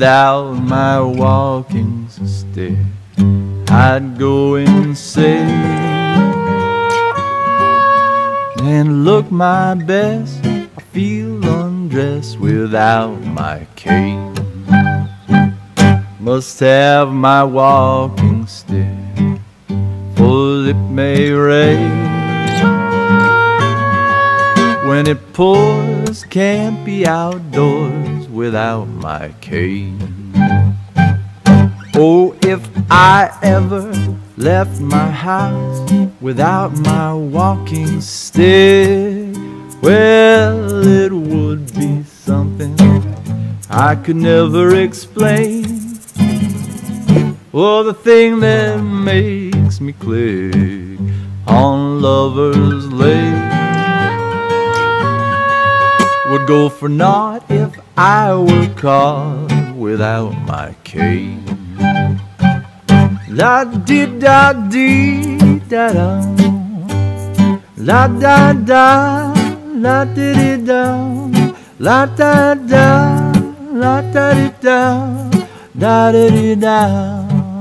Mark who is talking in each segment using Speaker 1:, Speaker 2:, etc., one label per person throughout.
Speaker 1: without my walking stick, I'd go insane and look my best. I feel undressed without my cane. Must have my walking stick, for it may rain. When it pours, can't be outdoors without my cane. Oh, if I ever left my house without my walking stick, well, it would be something I could never explain. Oh, the thing that makes me click on Lover's Lane would go for naught if I were caught without my cane. La di da di da da, la da da, la di di da, la da da, la da di da, da di di da.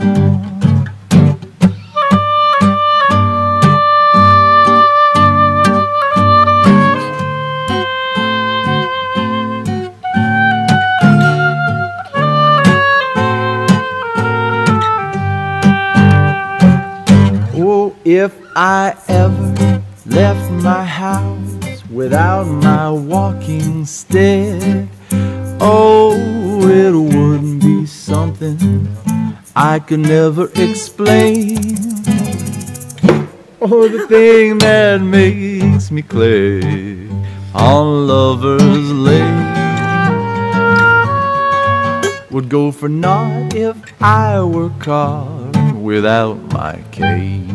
Speaker 1: If I ever left my house without my walking stick, oh, it wouldn't be something I could never explain. Oh, the thing that makes me click on Lover's Lane would go for naught if I were caught without my cane.